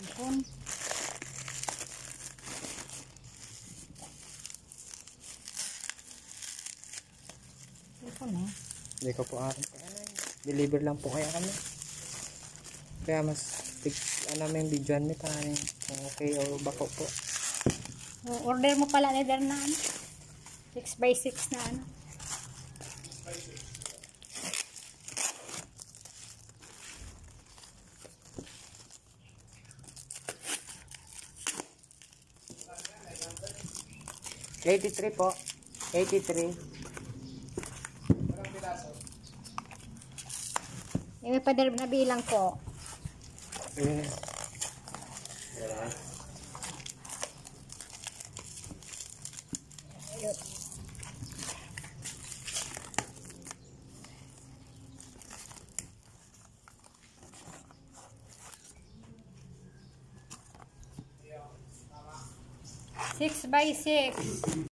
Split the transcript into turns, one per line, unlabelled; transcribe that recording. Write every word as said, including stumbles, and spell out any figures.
Ampun. Ito na.
Hindi ko po akin. Deliver lang po kaya kami. Kaya mas tig, ano may videoan mi para kung okay o bako po.
Order mo pala leather na ano? six by six na ano?
eighty-three po. eighty-three.
Yung may pader na bilang po.
Mm.
six by six.